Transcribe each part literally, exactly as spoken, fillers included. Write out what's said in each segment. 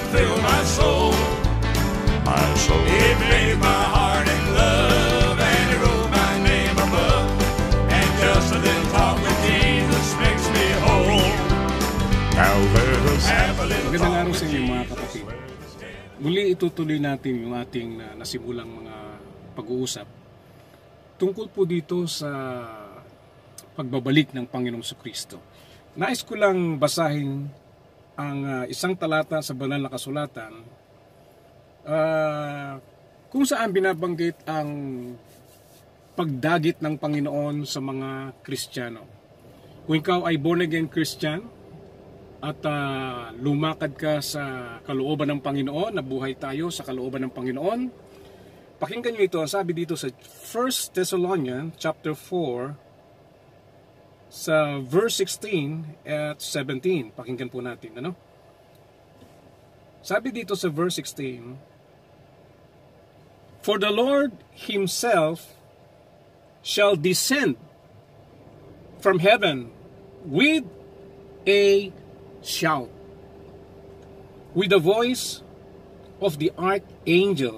filled my soul. My soul. It made my heart in love, and it wrote my name above. And just a little talk with Jesus makes me whole. Now let us Have a little Magandang talk araw with sa inyo mga Jesus. kapatid. Muli itutuloy natin yung ating na nasimulang mga pag-uusap tungkol po dito sa pagbabalik ng Panginoong Jesucristo. Nais ko lang basahin ang uh, isang talata sa banal na kasulatan uh, kung saan binabanggit ang pagdagit ng Panginoon sa mga Kristiyano. Kung ikaw ay born again Christian at uh, lumakad ka sa kalooban ng Panginoon, nabuhay tayo sa kalooban ng Panginoon, pakinggan nyo ito. Sabi dito sa First Thessalonians chapter four sa verse sixteen at seventeen. Pakinggan po natin, ano? Sabi dito sa verse sixteen, "For the Lord himself shall descend from heaven with a shout, with the voice of the archangel,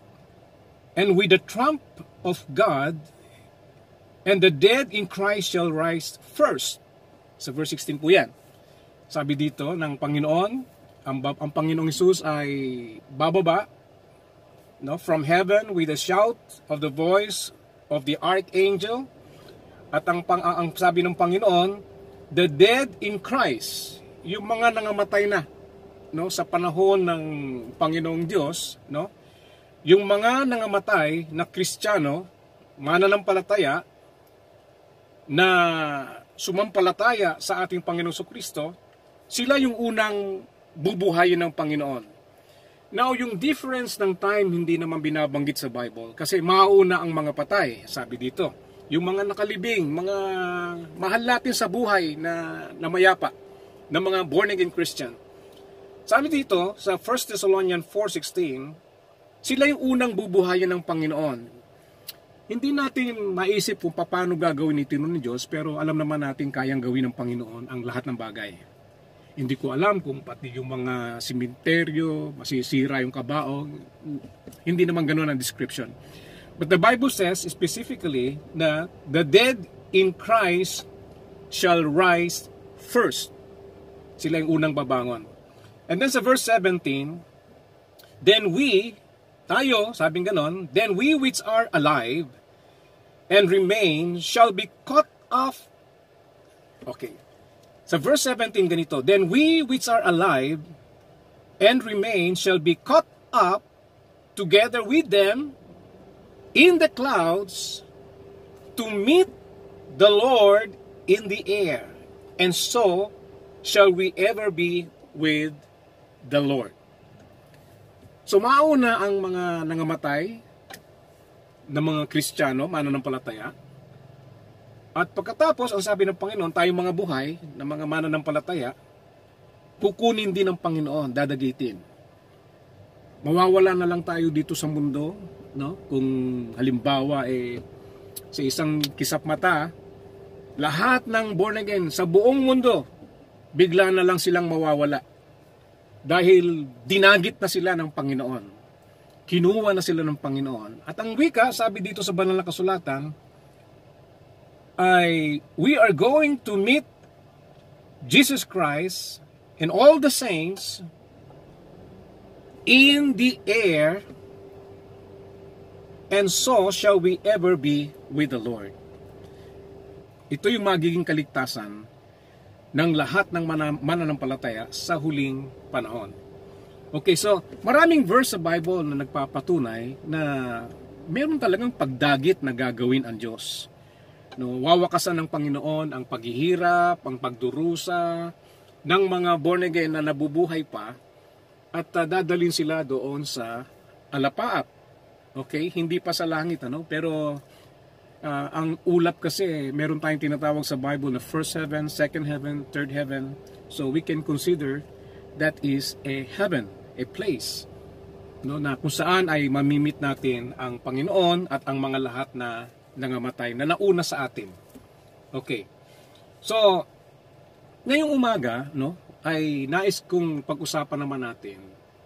and with the trump of God, and the dead in Christ shall rise first." Sa verse sixteen po yan. Sabi dito ng Panginoon, ang, ang Panginoong Hesus ay bababa, no, from heaven with a shout of the voice of the archangel. At ang, pang, ang sabi ng Panginoon, the dead in Christ, yung mga nangamatay na, no, sa panahon ng Panginoong Diyos, no, yung mga nangamatay na Kristiyano, mananampalataya, na sumampalataya sa ating Panginoong Jesucristo, sila yung unang bubuhayin ng Panginoon. Now, yung difference ng time hindi naman binabanggit sa Bible kasi mauna ang mga patay, sabi dito. Yung mga nakalibing, mga mahal natin sa buhay na, na mayapa, na mga born-again Christian. Sabi dito sa First Thessalonians four sixteen, sila yung unang bubuhayin ng Panginoon. Hindi natin maisip kung paano gagawin ito ng Diyos, pero alam naman natin kayang gawin ng Panginoon ang lahat ng bagay. Hindi ko alam kung pati yung mga simenteryo, masisira yung kabaong, hindi naman ganoon ang description. But the Bible says specifically na the dead in Christ shall rise first. Sila yung unang babangon. And then sa verse seventeen, then we, tayo, sabing ganon, then we which are alive and remain shall be caught off. Okay. Sa verse seventeen ganito, then we which are alive and remain shall be caught up together with them in the clouds to meet the Lord in the air, and so shall we ever be with the Lord. So mauna ang mga nangamatay ng mga Kristiyano, mananampalataya. At pagkatapos, ang sabi ng Panginoon, tayong mga buhay ng mga mananampalataya, kukunin din ng Panginoon, dadagitin. Mawawala na lang tayo dito sa mundo, no? Kung halimbawa eh sa isang kisap mata, lahat ng born again sa buong mundo, bigla na lang silang mawawala. Dahil dinagit na sila ng Panginoon. Kinuha na sila ng Panginoon. At ang wika, sabi dito sa banal na kasulatan, ay we are going to meet Jesus Christ and all the saints in the air, and so shall we ever be with the Lord. Ito yung magiging kaligtasan ng lahat ng mananampalataya sa huling panahon. Okay, so maraming verse sa Bible na nagpapatunay na meron talagang pagdagit na gagawin ang Diyos. No, wawakasan ng Panginoon ang paghihirap, ang pagdurusa ng mga born again na nabubuhay pa at uh, dadalhin sila doon sa alapaap. Okay, hindi pa sa langit, ano? Pero uh, ang ulap kasi meron tayong tinatawag sa Bible na first heaven, second heaven, third heaven. So we can consider that is a heaven, a place, no, na kung saan ay mamimit natin ang Panginoon at ang mga lahat na nangamatay na nauna sa atin. Okay. So, ngayong umaga, no, ay nais kong pag-usapan naman natin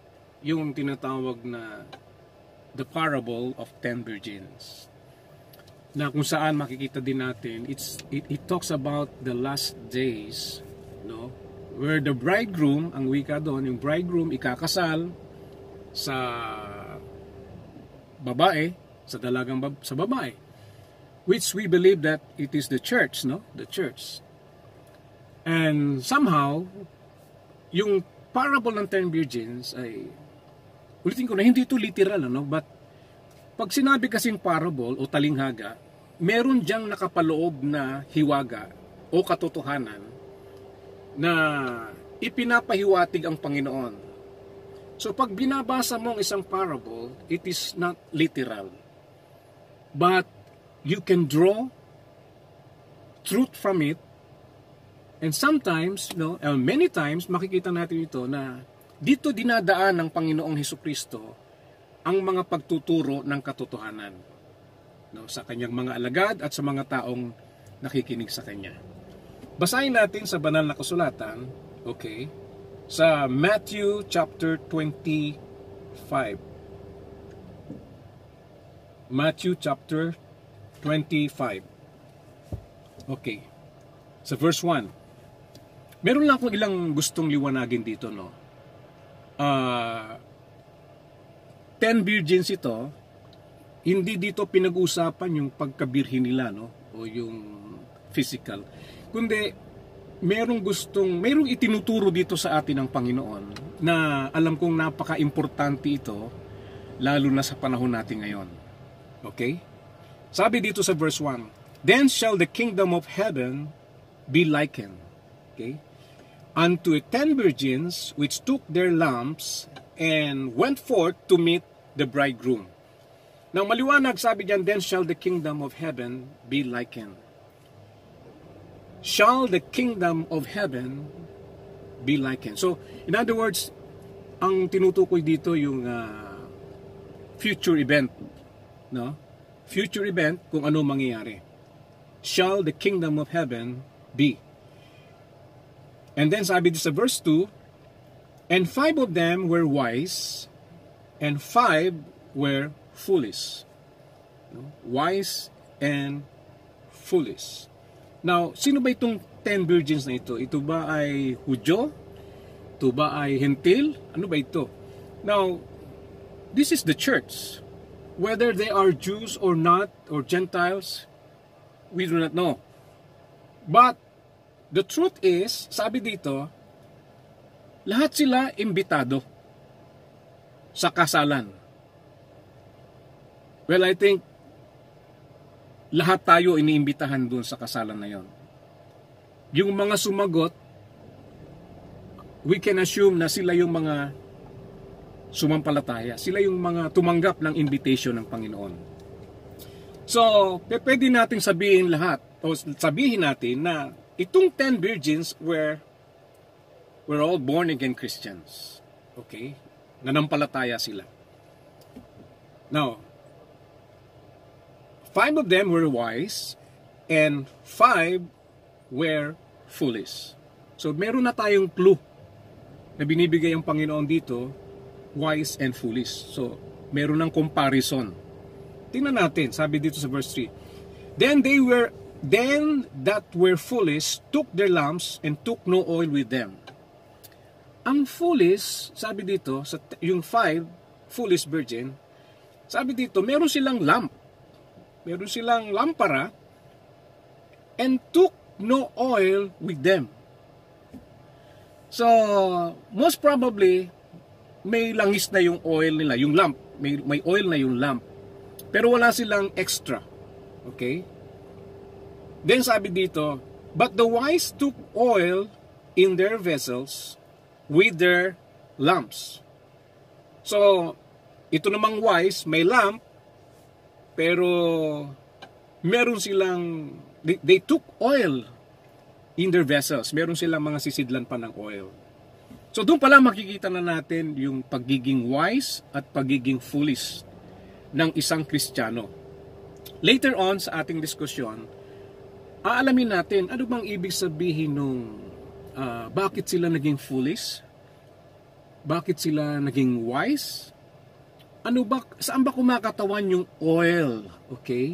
yung tinatawag na the parable of ten virgins. Na kung saan makikita din natin, it's, it, it talks about the last days, no? Where the bridegroom, ang wika doon, yung bridegroom ikakasal sa babae, sa dalagang bab- sa babae. Which we believe that it is the church, no? The church. And somehow, yung parable ng ten virgins ay, ulitin ko na, hindi ito literal, ano? But, pag sinabi kasing parable o talinghaga, meron diyang nakapaloob na hiwaga o katotohanan na ipinapahiwatig ang Panginoon. So, pag binabasa mo ang isang parable, it is not literal. But, you can draw truth from it. And sometimes, no, uh, many times, makikita natin ito na dito dinadaan ng Panginoong Hesukristo ang mga pagtuturo ng katotohanan, no, sa kanyang mga alagad at sa mga taong nakikinig sa kanya. Basahin natin sa banal na kasulatan, okay, sa Matthew chapter twenty-five. Matthew chapter twenty-five. Okay. Sa verse one. Meron lang akong ilang gustong liwanagin dito, no. Uh, ten virgins ito, hindi dito pinag-usapan yung pagkabirhin nila, no, o yung physical. Kundi merong gustong, merong itinuturo dito sa atin ng Panginoon na alam kong napaka-importante ito, lalo na sa panahon natin ngayon. Okay? Sabi dito sa verse one, "Then shall the kingdom of heaven be likened." Okay? "Unto ten virgins which took their lamps and went forth to meet the bridegroom." Nang maliwanag, sabi diyan, "Then shall the kingdom of heaven be likened." Shall the kingdom of heaven be likened? So, in other words, ang tinutukoy dito yung uh, future event, no? Future event kung ano mangyayari. Shall the kingdom of heaven be? And then sabi dito sa verse two, "And five of them were wise, and five were foolish." Wise and foolish. Now, sino ba itong ten virgins na ito? Ito ba ay Hudyo? Ito ba ay Hentil? Ano ba ito? Now, this is the church. Whether they are Jews or not, or Gentiles, we do not know. But, the truth is, sabi dito, lahat sila imbitado sa kasalan. Well, I think, lahat tayo iniimbitahan doon sa kasalan na yon. Yung mga sumagot, we can assume na sila yung mga sumampalataya. Sila yung mga tumanggap ng invitation ng Panginoon. So, pwede natin sabihin lahat, o sabihin natin na itong ten virgins were were all born again Christians. Okay? Nanampalataya sila. Now, five of them were wise and five were foolish. So, meron na tayong clue na binibigay ang Panginoon dito, wise and foolish. So, meron ng comparison. Tingnan natin, sabi dito sa verse three. Then they were Then that were foolish took their lamps and took no oil with them. Ang foolish, sabi dito, sa yung five foolish virgin, sabi dito, meron silang lamp. Meron silang lampara and took no oil with them. So, most probably, may langis na yung oil nila, yung lamp. May, may oil na yung lamp. Pero wala silang extra. Okay? Then sabi dito, "But the wise took oil in their vessels with their lamps." So, ito namang wise, may lamp, pero meron silang, they, they took oil in their vessels. Meron silang mga sisidlan pa ng oil. So, doon pala makikita na natin yung pagiging wise at pagiging foolish ng isang Kristiyano. Later on sa ating diskusyon, aalamin natin ano bang ibig sabihin nung uh, bakit sila naging foolish Bakit sila naging wise? Ano ba, saan ba kumakatawan yung oil? Okay?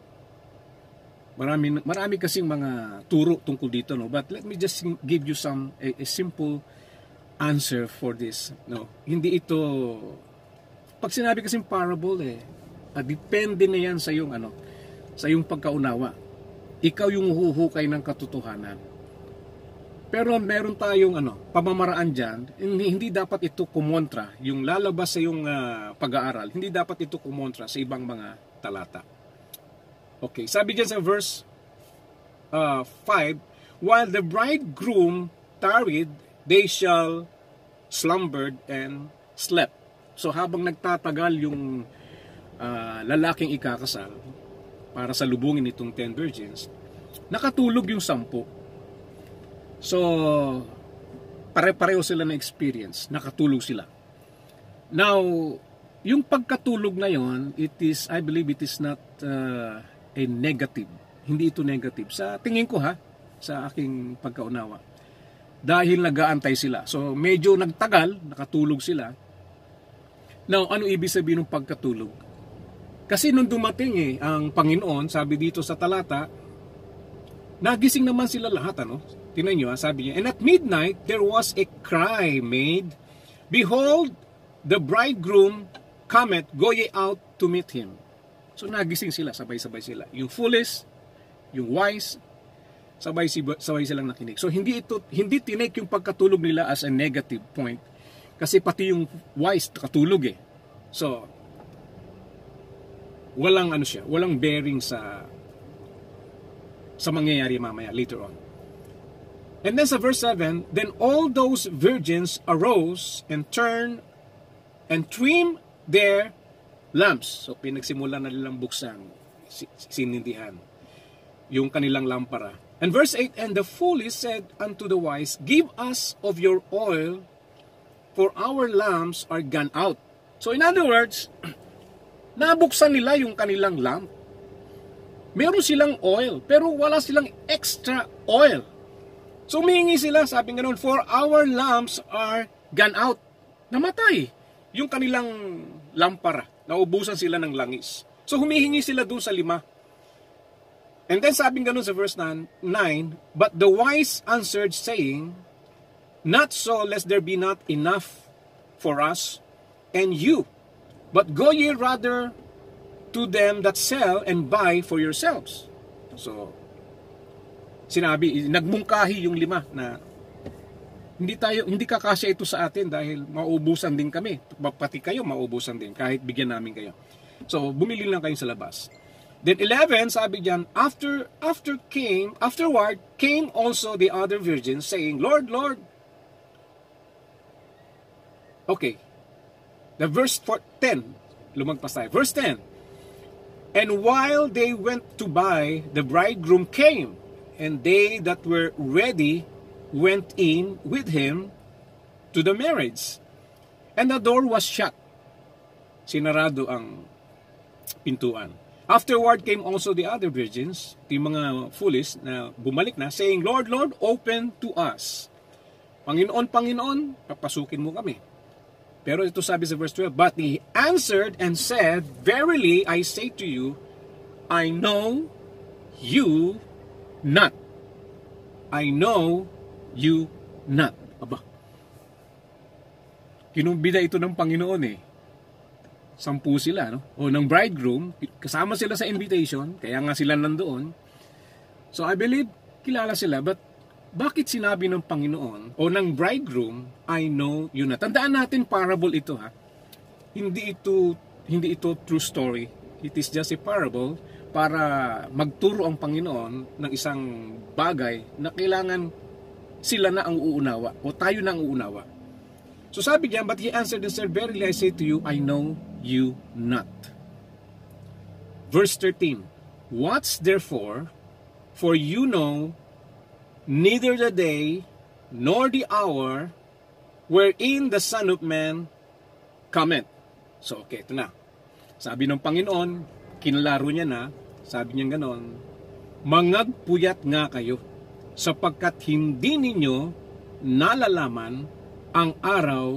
Marami, marami kasing mga turo tungkol dito, no? But let me just give you some, a, a simple answer for this. No? Hindi ito, pag sinabi kasing parable, eh, ah, depende na yan sa yung, ano, sa yung pagkaunawa. Ikaw yung huhukay ng katotohanan. Pero meron tayong ano, pamamaraan dyan, hindi, hindi dapat ito kumontra, yung lalabas sa yung uh, pag-aaral, hindi dapat ito kumontra sa ibang mga talata. Okay, sabi dyan sa verse uh, five, while the bridegroom tarried, they shall slumbered and slept. So habang nagtatagal yung uh, lalaking ikakasal para sa lubungin itong ten virgins, nakatulog yung sampu. So, pare-pareho sila na experience, nakatulog sila. Now, yung pagkatulog na yon, it is, I believe it is not uh, a negative. Hindi ito negative. Sa tingin ko ha, sa aking pagkaunawa. Dahil nag-aantay sila. So, medyo nagtagal, nakatulog sila. Now, ano ibig sabihin ng pagkatulog? Kasi nung dumating eh, ang Panginoon, sabi dito sa talata, nagising naman sila lahat, ano? Tingnan nyo, sabi niya, and at midnight, there was a cry made, behold, the bridegroom cometh, go ye out to meet him. So nagising sila, sabay-sabay sila. Yung foolish, yung wise, sabay-sabay silang nakinig. So hindi ito, hindi tinake yung pagkatulog nila as a negative point. Kasi pati yung wise, nakatulog eh. So, walang ano siya, walang bearing sa sa mangyayari mamaya, later on. And then sa verse seven, then all those virgins arose and turned and trimmed their lamps. So pinagsimulan na nilang buksan, sinindihan yung kanilang lampara. And verse eight, and the foolish said unto the wise, give us of your oil, for our lamps are gone out. So in other words, nabuksan nila yung kanilang lamp. Meron silang oil, pero wala silang extra oil. So humingi sila, sabi nga noon, for our lamps are gone out. Namatay yung kanilang lampara. Naubusan sila ng langis. So humihingi sila doon sa lima. And then sabi nga noon sa verse nine, but the wise answered saying, not so, lest there be not enough for us and you, but go ye rather to them that sell and buy for yourselves. So, sinabi, nagmungkahi yung lima na hindi tayo, hindi kakasya ito sa atin dahil mauubusan din kami. Pati kayo mauubusan din kahit bigyan namin kayo. So, bumili lang kayo sa labas. Then eleven, sabi diyan, after after came, afterward came also the other virgins saying, Lord, Lord. Okay. The verse ten, lumagpas tayo. Verse ten. And while they went to buy, the bridegroom came, and they that were ready went in with him to the marriage. And the door was shut. Sinarado ang pintuan. Afterward came also the other virgins, yung mga foolish na bumalik na, saying, Lord, Lord, open to us. Panginoon, Panginoon, papasukin mo kami. Pero ito sabi sa verse twelve, but he answered and said, verily I say to you, I know you not. I know you not. Aba, kinumbida ito ng Panginoon eh. Sampu sila, no? O ng bridegroom, kasama sila sa invitation, kaya nga sila nandoon. So I believe, kilala sila, but bakit sinabi ng Panginoon o ng bridegroom, I know you not? Tandaan natin, parable ito ha. Hindi ito, hindi ito true story. It is just a parable para magturo ang Panginoon ng isang bagay na kailangan sila na ang uunawa o tayo na ang uunawa. So sabi niya, but he answered and said, verily I say to you, I know you not. Verse thirteen, watch therefore, for you know neither the day nor the hour wherein the Son of Man cometh. So okay, ito na. Sabi ng Panginoon, kinalaro niya na, sabi niya ganon, mangagpuyat nga kayo, sapagkat hindi ninyo nalalaman ang araw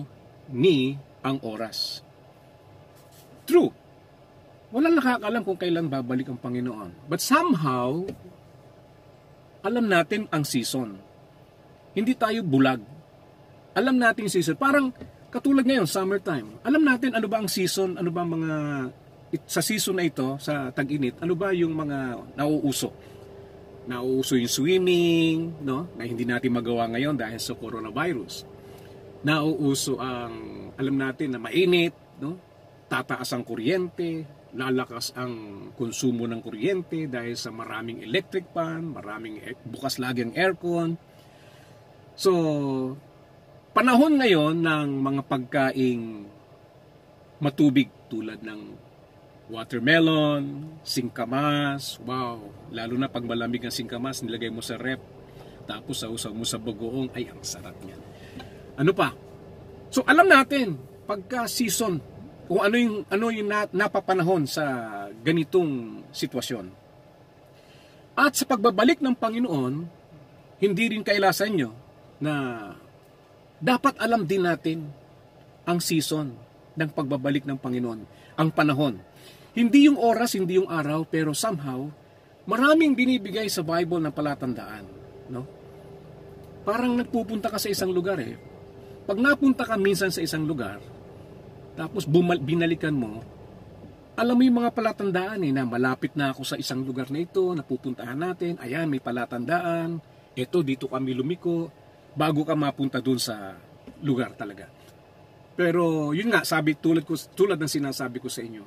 ni ang oras. True. Walang nakakaalam kung kailan babalik ang Panginoon. But somehow, alam natin ang season. Hindi tayo bulag. Alam natin yung season. Parang katulad ngayon, summertime. Alam natin ano ba ang season, ano ba mga, sa season na ito, sa tag-init, ano ba yung mga nauuso. Nauuso yung swimming, no? Na hindi natin magawa ngayon dahil sa coronavirus. Nauuso ang, alam natin na mainit, no? Tataas ang kuryente, lalakas ang konsumo ng kuryente dahil sa maraming electric fan, maraming bukas lagi ang aircon. So, panahon ngayon ng mga pagkaing matubig tulad ng watermelon, singkamas, wow, lalo na pag malamig ang singkamas, nilagay mo sa rep, tapos sausaw mo sa bagoong, ay ang sarap niyan. Ano pa? So, alam natin, pagka season, kung ano yung, ano yung napapanahon sa ganitong sitwasyon. At sa pagbabalik ng Panginoon, hindi rin kailasan nyo na dapat alam din natin ang season ng pagbabalik ng Panginoon, ang panahon. Hindi yung oras, hindi yung araw, pero somehow, maraming binibigay sa Bible ng palatandaan. No? Parang nagpupunta ka sa isang lugar eh. Pag napunta ka minsan sa isang lugar, tapos bumal- binalikan mo, alam mo yung mga palatandaan eh, na malapit na ako sa isang lugar na ito, napupuntahan natin, ayan, may palatandaan, eto, dito kami lumiko, bago ka mapunta dun sa lugar talaga. Pero, yun nga, sabi, tulad, ko, tulad ng sinasabi ko sa inyo,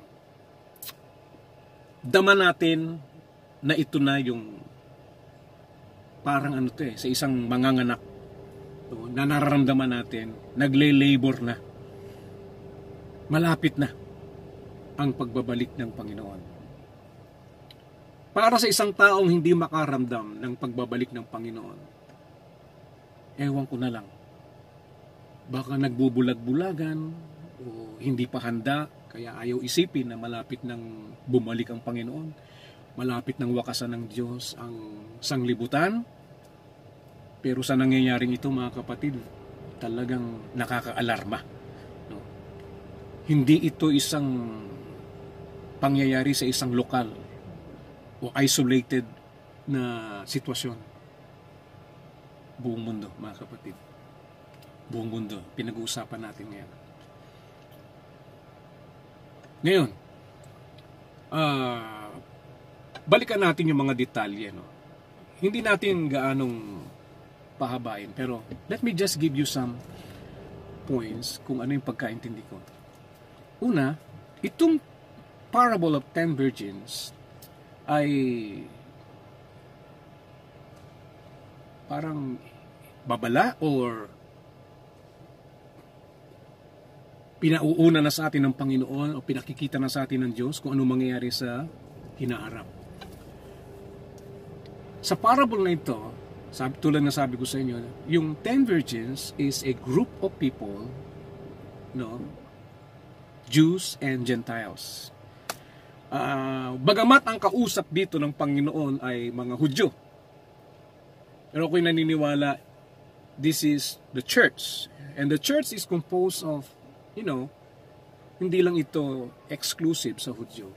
dama natin na ito na yung parang ano to eh, sa isang manganganak, so, na nararamdaman natin, nagle-labor na. Malapit na ang pagbabalik ng Panginoon. Para sa isang taong hindi makaramdam ng pagbabalik ng Panginoon, ewan ko na lang, baka nagbubulag-bulagan o hindi pa handa, kaya ayaw isipin na malapit nang bumalik ang Panginoon, malapit nang wakasan ng Diyos ang sanglibutan. Pero sa nangyayaring ito, mga kapatid, talagang nakaka-alarma. Hindi ito isang pangyayari sa isang lokal o isolated na sitwasyon. Buong mundo, mga kapatid. Buong mundo, pinag-uusapan natin ngayon. Ngayon, uh, balikan natin yung mga detalye. No? Hindi natin gaanong pahabain, pero let me just give you some points kung ano yung pagkaintindi ko. Una, itong parable of ten virgins ay parang babala or pinauuna na sa atin ng Panginoon o pinakikita na sa atin ng Diyos kung ano mangyayari sa hinaharap. Sa parable na ito, sabi, tulad na sabi ko sa inyo, yung ten virgins is a group of people, no, Jews and Gentiles. Uh, bagamat ang kausap dito ng Panginoon ay mga Hudyo. Pero ako'y naniniwala, this is the church. And the church is composed of, you know, hindi lang ito exclusive sa Hudyo.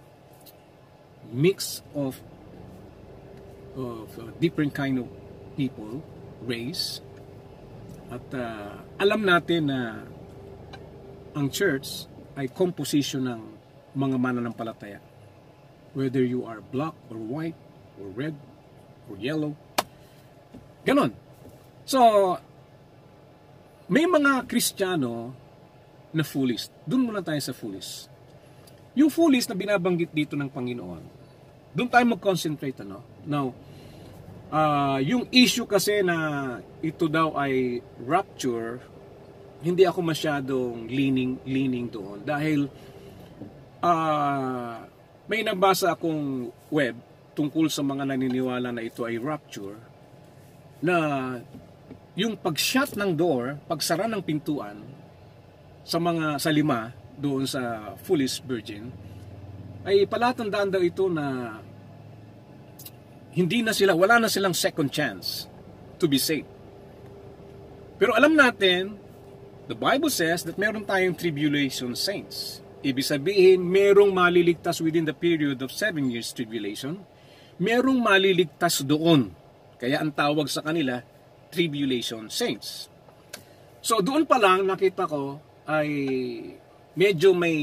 Mix of, of uh, different kind of people, race. At uh, alam natin na ang church ay composition ng mga mananampalataya. Whether you are black or white or red or yellow. Ganon. So, may mga Kristiyano na foolish. Doon muna tayo sa foolish. Yung foolish na binabanggit dito ng Panginoon, doon tayo mag-concentrate. Ano? Now, uh, yung issue kasi na ito daw ay rapture, hindi ako masyadong leaning, leaning doon. Dahil uh, may nabasa akong web tungkol sa mga naniniwala na ito ay rapture, na yung pag-shut ng door, pagsara ng pintuan sa mga sa lima doon sa foolish virgin, ay palatandaan daw ito na hindi na sila, wala na silang second chance to be saved. Pero alam natin The Bible says that meron tayong tribulation saints. Ibig sabihin, merong maliligtas within the period of seven years tribulation. Merong maliligtas doon. Kaya ang tawag sa kanila, tribulation saints. So doon pa lang nakita ko ay medyo may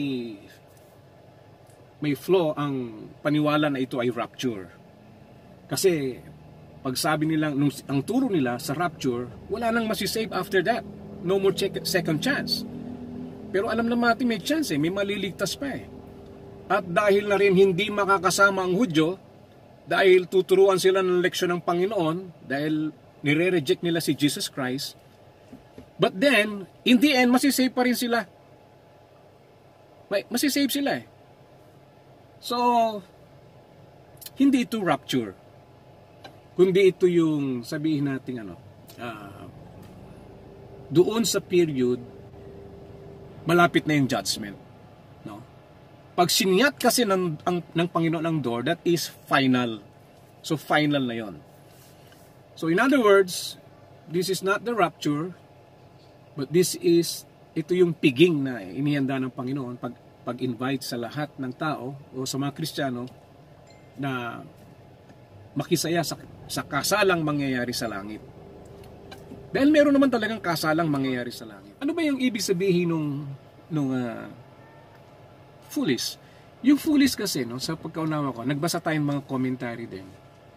may flaw ang paniwala na ito ay rapture. Kasi pag sabi nila, nung, ang turo nila sa rapture, wala nang masisave after that. No more check, second chance. Pero alam naman natin may chance eh, may maliligtas pa eh. At dahil na rin hindi makakasama ang Hudyo, dahil tuturuan sila ng leksyon ng Panginoon, dahil nire-reject nila si Jesus Christ, but then, in the end, masisave pa rin sila. May, masisave sila eh. So, hindi ito rapture. Kundi ito yung, sabihin natin ano, uh, doon sa period, malapit na yung judgment. No? Pag siniyat kasi ng, ang, ng Panginoon ang door, that is final. So, final na yon. So, in other words, this is not the rapture, but this is, ito yung piging na inihanda ng Panginoon pag, pag-invite sa lahat ng tao o sa mga Kristiyano na makisaya sa, sa kasalang mangyayari sa langit. Dahil meron naman talagang kasalang mangyayari sa langit. Ano ba yung ibig sabihin nung, nung uh, foolish? Yung foolish kasi, no, sa pagkaunawa ko, nagbasa tayong mga commentary din.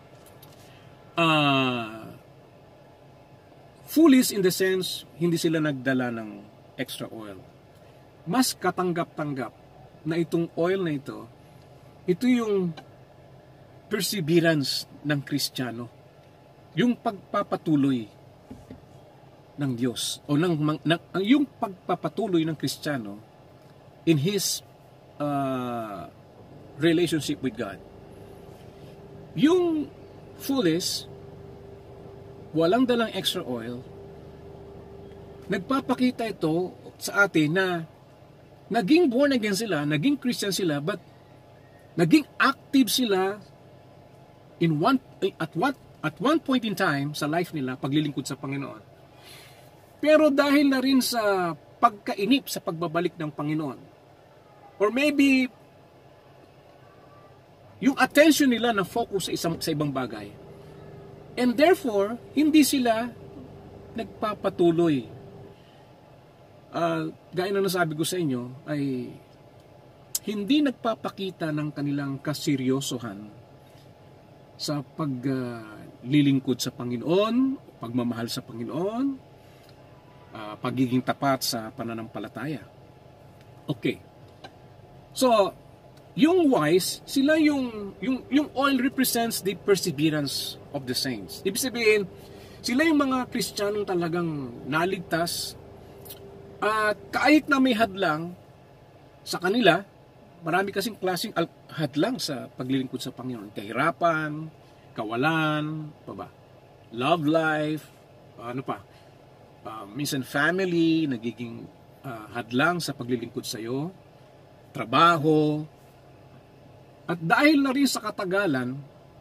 Uh, foolish in the sense, hindi sila nagdala ng extra oil. Mas katanggap-tanggap na itong oil na ito, ito yung perseverance ng Kristiyano. Yung pagpapatuloy ng Diyos o ng, ng yung pagpapatuloy ng Kristiyano in his uh, relationship with God. Yung foolish, walang dalang extra oil, nagpapakita ito sa atin na naging born again sila, naging Christian sila, but naging active sila in one at what at one point in time sa life nila paglilingkod sa Panginoon. Pero dahil na rin sa pagkainip sa pagbabalik ng Panginoon, or maybe yung attention nila na focus sa isang sa ibang bagay, and therefore hindi sila nagpapatuloy. Uh, gaya na nasabi ko sa inyo ay hindi nagpapakita ng kanilang kaseryosohan sa paglilingkod uh, sa Panginoon, pagmamahal sa Panginoon, uh, pagiging tapat sa pananampalataya. Okay. So, yung wise, sila yung, yung, yung oil represents the perseverance of the saints. Ibig sabihin, sila yung mga Kristiyanong talagang naligtas at kahit na may hadlang sa kanila, marami kasing klaseng hadlang sa paglilingkod sa Panginoon. Kahirapan, kawalan, pa ba? Love life, ano pa? Uh, minsan family, nagiging uh, hadlang sa paglilingkod sa iyo, trabaho. At dahil na rin sa katagalan,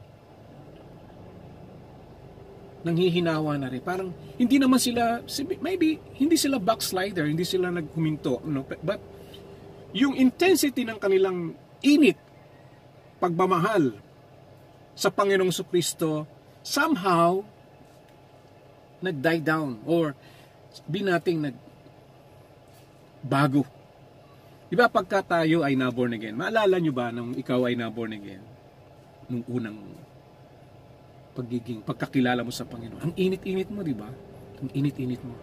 nanghihinawa na rin. Parang hindi naman sila, maybe hindi sila backslider, hindi sila naghuminto, no? But yung intensity ng kanilang init, pagmamahal sa Panginoong Kristo, somehow nag-die down or sabihin nating nag-bago. Diba pagka tayo ay na-born again, maalala nyo ba nung ikaw ay na-born again? Nung unang pagiging, pagkakilala mo sa Panginoon. Ang init-init mo, diba? Ang init-init mo.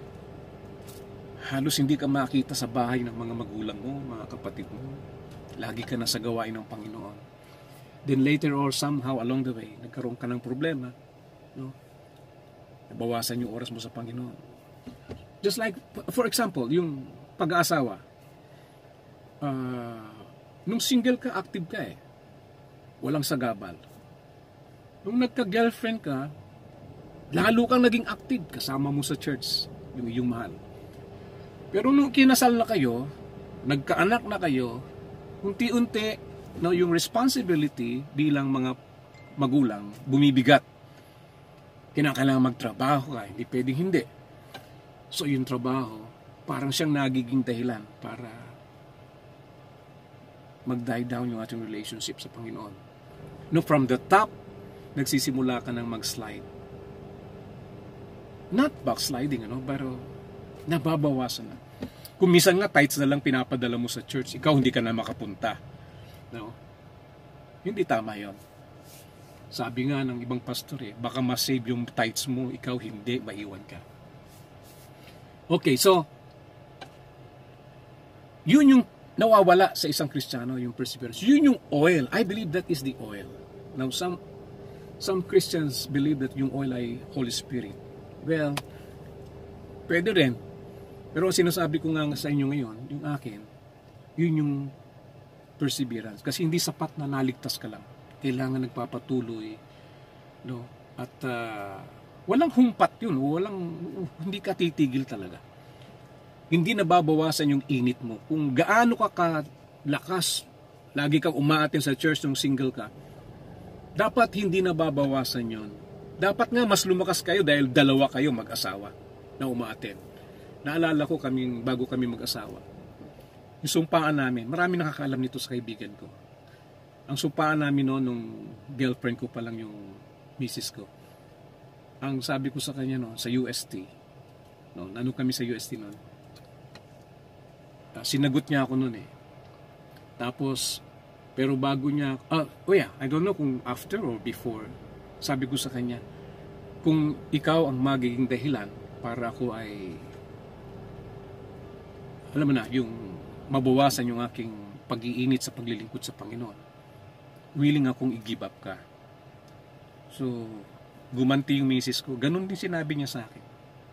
Halos hindi ka makita sa bahay ng mga magulang mo, mga kapatid mo. Lagi ka na sa gawain ng Panginoon. Then later or somehow along the way, nagkaroon ka ng problema. No? Nabawasan yung oras mo sa Panginoon. Just like, for example, yung pag-aasawa. Uh, nung single ka, active ka eh. Walang sagabal. Nung nagka-girlfriend ka, lalo kang naging active. Kasama mo sa church, yung iyong mahal. Pero nung kinasal na kayo, nagkaanak na kayo, unti-unti, no, yung responsibility bilang mga magulang, bumibigat. Kinakailangan magtrabaho ka, hindi pwedeng hindi. So yung trabaho, parang siyang nagiging dahilan para mag-die down yung ating relationship sa Panginoon. No, from the top, nagsisimula ka ng mag-slide. Not backsliding, ano, pero nababawasan na. Kung minsan nga tights na lang pinapadala mo sa church, ikaw hindi ka na makapunta. No? Hindi tama yon. Sabi nga ng ibang pastor eh, baka ma-save yung tights mo, ikaw hindi, maiwan ka. Okay, so, yun yung nawawala sa isang Kristiyano, yung perseverance. Yun yung oil. I believe that is the oil. Now, some some Christians believe that yung oil ay Holy Spirit. Well, pwede rin. Pero sinasabi ko nga sa inyo ngayon, yung akin, yun yung perseverance. Kasi hindi sapat na naligtas ka lang. Kailangan nagpapatuloy. No? At uh, walang humpat yun. Walang, hindi ka titigil talaga. Hindi nababawasan yung init mo. Kung gaano ka kalakas, lagi kang umaattend sa church nung single ka, dapat hindi nababawasan yun. Dapat nga mas lumakas kayo dahil dalawa kayo mag-asawa na umaattend. Naalala ko kaming, bago kami mag-asawa. Yung sumpaan namin, marami nakakaalam nito sa kaibigan ko. Ang sumpaan namin noon, nung girlfriend ko pa lang yung misis ko. Ang sabi ko sa kanya noon, sa U S T, no, ano kami sa U S T noon, uh, sinagot niya ako noon eh. Tapos, pero bago niya, ah, oh yeah, I don't know kung after or before, sabi ko sa kanya, kung ikaw ang magiging dahilan para ako ay, alam mo na, yung mabawasan yung aking pag-iinit sa paglilingkod sa Panginoon, willing akong i-give up ka. So, gumanti yung misis ko. Ganun din sinabi niya sa akin.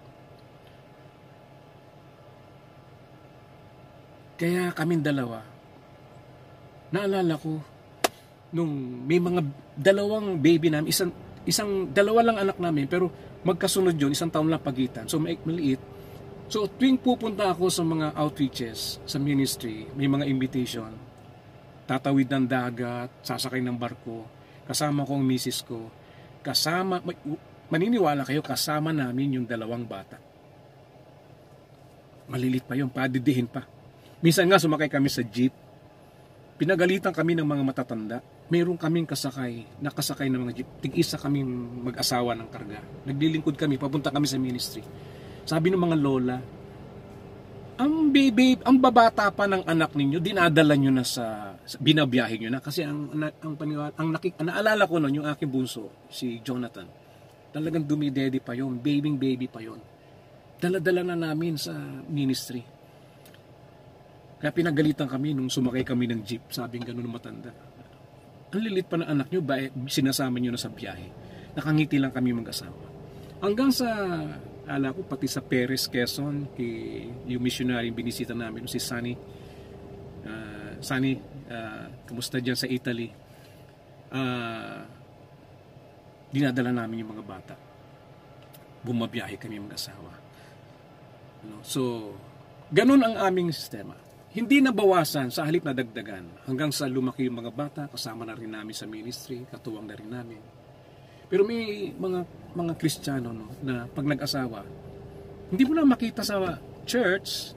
Kaya kaming dalawa, naalala ko, nung may mga dalawang baby namin, isang, isang dalawa lang anak namin, pero magkasunod yun, isang taon lang pagitan. So, may maliit. So, tuwing pupunta ako sa mga outreaches, sa ministry, may mga invitation, tatawid ng dagat, sasakay ng barko, kasama ko ang misis ko, kasama, maniniwala kayo, kasama namin yung dalawang bata. Malilit pa yun, padidihin pa. Minsan nga sumakay kami sa jeep, pinagalitan kami ng mga matatanda, mayroon kaming kasakay, nakasakay ng mga jeep, tig-isa kaming mag-asawa ng karga. Naglilingkod kami, papunta kami sa ministry. Sabi ng mga lola, ang baby, ang babata pa ng anak ninyo, dinadala nyo na sa, sa binabiyahe nyo na. Kasi ang, ang, paniwala, ang nakik, naalala ko noon, yung aking bunso, si Jonathan, talagang dumidede pa yon, babying baby pa yon. Dala-dala na namin sa ministry. Kaya pinagalitan kami nung sumakay kami ng jeep, sabing gano'n matanda. Ang lilit pa ng anak nyo, ba, sinasama nyo na sa biyahe. Nakangiti lang kami mag-asawa. Hanggang sa, ala ko, pati sa Perez, Quezon, kay, yung missionary binisita namin, si Sunny. Uh, Sunny, uh, kamusta dyan sa Italy? Uh, dinadala namin yung mga bata. Bumabiyahe kami mag-asawa. No? So, ganun ang aming sistema. Hindi nabawasan, sa halip na dagdagan, hanggang sa lumaki yung mga bata, kasama na rin namin sa ministry, katuwang na rin namin. Pero may mga mga Kristiyano no, na pag nag-asawa, hindi mo na makita sa church,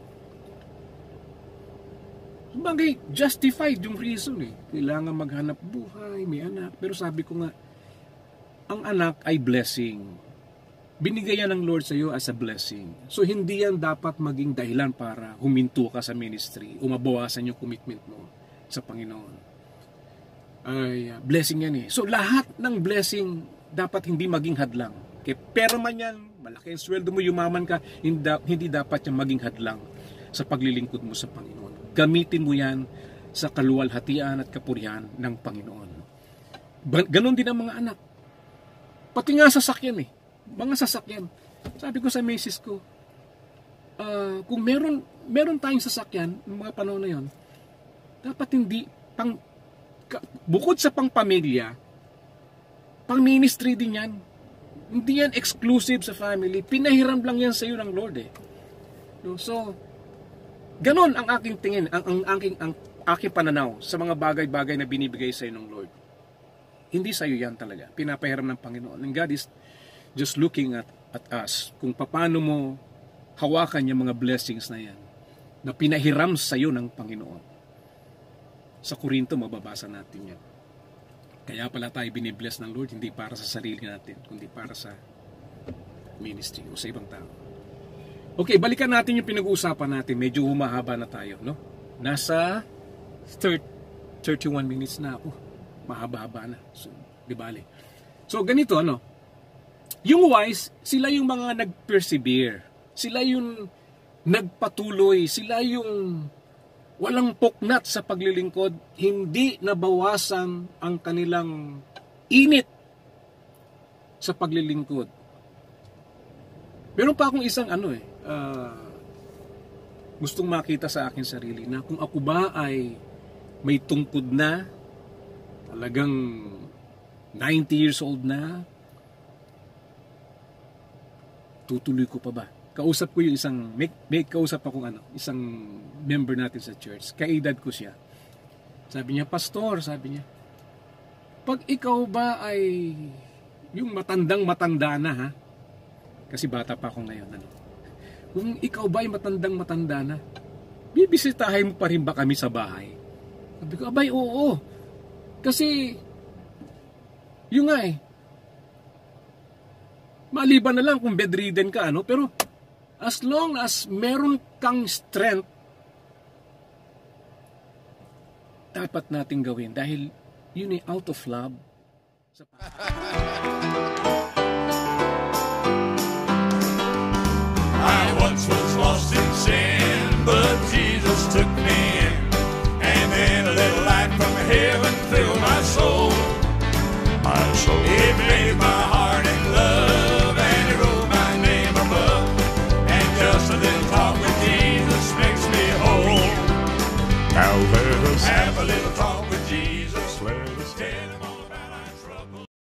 bagay, justified yung reason eh. Kailangan maghanap buhay, may anak. Pero sabi ko nga, ang anak ay blessing. Binigay yan ng Lord sa iyo as a blessing. So hindi yan dapat maging dahilan para huminto ka sa ministry, umabawasan yung commitment mo sa Panginoon. Ay, blessing yan eh. So lahat ng blessing dapat hindi maging hadlang. Kaya pera man yan, malaki ang sweldo mo, yumaman ka, hindi, hindi dapat yan maging hadlang sa paglilingkod mo sa Panginoon. Gamitin mo yan sa kaluwalhatian at kapurihan ng Panginoon. Ganon din ang mga anak. Pati nga sasakyan eh. Mga sasakyan. Sabi ko sa misis ko, uh, kung meron, meron tayong sasakyan, ng mga panahon na yon, dapat hindi, pang, ka, bukod sa pang-pamilya, pang-ministry din yan. Hindi yan exclusive sa family. Pinahiram lang yan sa iyo ng Lord eh. So, ganon ang aking tingin, ang, ang, aking, ang aking pananaw sa mga bagay-bagay na binibigay sa iyo ng Lord. Hindi sa iyo yan talaga. Pinapahiram ng Panginoon. And God is just looking at, at us. Kung paano mo hawakan yung mga blessings na yan na pinahiram sa iyo ng Panginoon. Sa Korinto, mababasa natin yan. Kaya pala tayo binibless ng Lord, hindi para sa sarili natin, kundi para sa ministry o sa ibang tao. Okay, balikan natin yung pinag-uusapan natin. Medyo humahaba na tayo, no? Nasa thirty-one minutes na ako. Mahaba-haba na. So, di bale. So, ganito, ano? Yung wise, sila yung mga nag-persevere. Sila yung nagpatuloy. Sila yung walang puknat sa paglilingkod. Hindi nabawasan ang kanilang init sa paglilingkod. Meron pa akong isang ano eh, uh, gustong makita sa akin sarili na kung ako ba ay may tungkod na, talagang ninety years old na, tutuloy ko pa ba? Kausap ko yung isang, may, may kausap akong ano, isang member natin sa church, kaedad ko siya. Sabi niya, Pastor, sabi niya, pag ikaw ba ay yung matandang matanda na ha, kasi bata pa ako ngayon, ano, kung ikaw ba ay matandang matanda na, bibisitahin mo pa rin ba kami sa bahay? Sabi ko, abay, oo. Kasi, yun nga eh, maliban na lang kung bedridden ka, ano, pero as long as meron kang strength, dapat nating gawin dahil yun eh, out of love. I once was lost in sin, but Jesus took me in, and then a little light from heaven filled my soul. My soul. It made my heart in love, and it wrote my name above, and just a little talk with Jesus makes me whole. Now let us Have a little talk with Jesus. let us Tell him